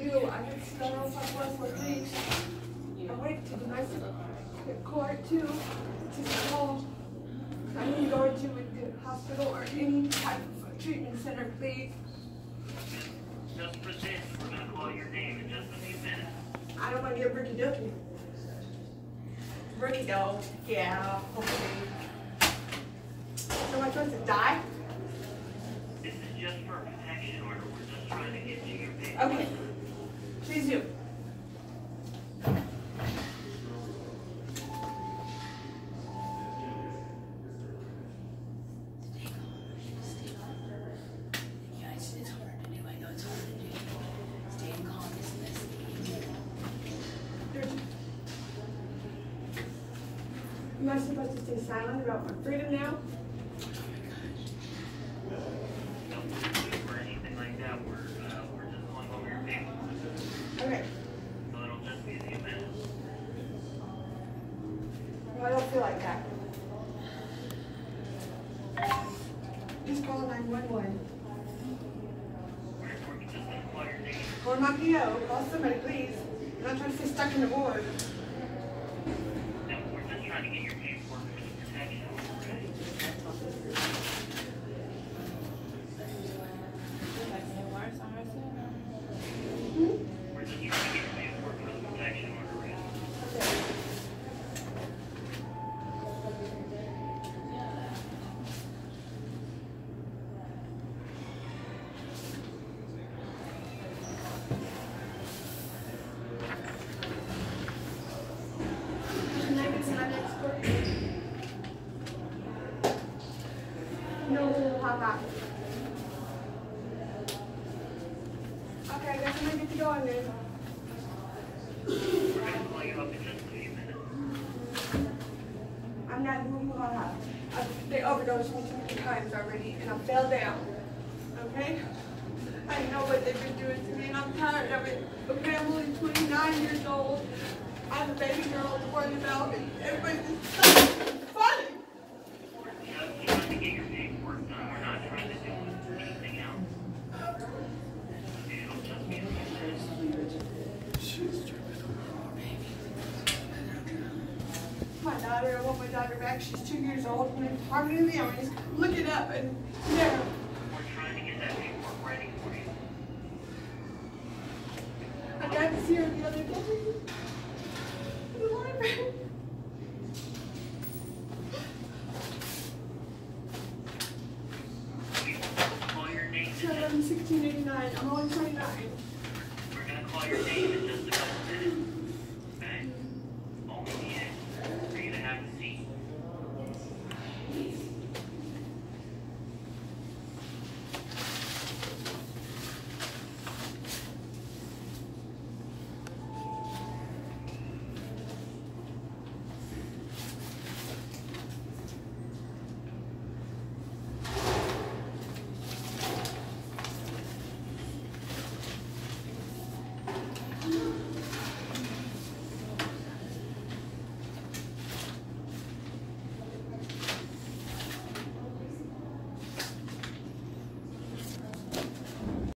do. I just don't know if I was for police. I went to the nice court too. It's called. I need to go into the hospital or any type of treatment center, please. Just proceed. We're going to call your name in just a few minutes. I don't want to get Ricky Ducky. Ricky though, yeah, hopefully. So am I supposed to die? This is just for a protection order. We're just trying to get you your paper. Okay. Please do. Am I supposed to stay silent about my freedom now? Don't move or anything like that. We're just going over your paper. Okay. So it'll just be a few minutes. Well, I don't feel like that. Just call 911. We're just going to call your name. Call my PO. Call somebody, please. I'm not trying to stay stuck in the ward. No, we're just trying to get your paperwork for the protection order, okay? We're just trying to get your paperwork for the protection order, right? Can I get to my next court? No, Papa. Okay, I guess I'm gonna get to go on there. We're going to call you up in just a few minutes. I'm not moving on. They overdosed me too many times already, and I fell down. Okay? I know what they've been doing to me, and I'm tired of it. Okay, I'm only 29 years old. I have a baby girl to worry about, and everybody's just so funny. We're just trying to get your paperwork done. We're not trying to do anything else. It'll just be a few minutes. My daughter, I want my daughter back. She's 2 years old, and it's harmony in the armies. Look it up, and yeah. We're trying to get that paperwork ready for you. I got to see her the other day. In the library. We will call your name. She had 1689. I'm only 29. We're going to call your name in just a couple minutes. Okay? Only need it for you to have a seat.